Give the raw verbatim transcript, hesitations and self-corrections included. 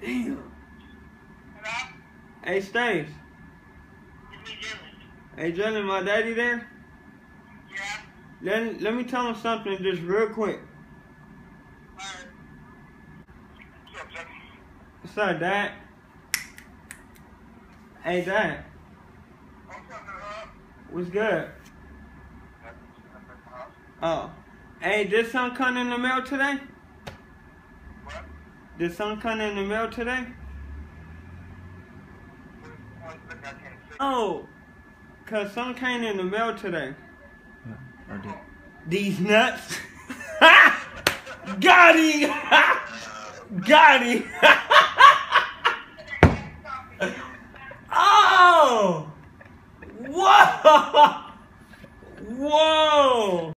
Damn. Hello? Hey, Stace. It's me, Jalen. Hey, Jalen, my daddy there? Yeah? Let, let me tell him something just real quick. Alright. What's up, Jalen? What's up, Dad? Hey, Dad. What's up, man? What's good? Oh. Hey, did something come in the mail today? What? Did something come in the mail today? Oh. Cause something came in the mail today. Yeah, I did. These nuts. Got him! Got him! Oh! Whoa! Whoa!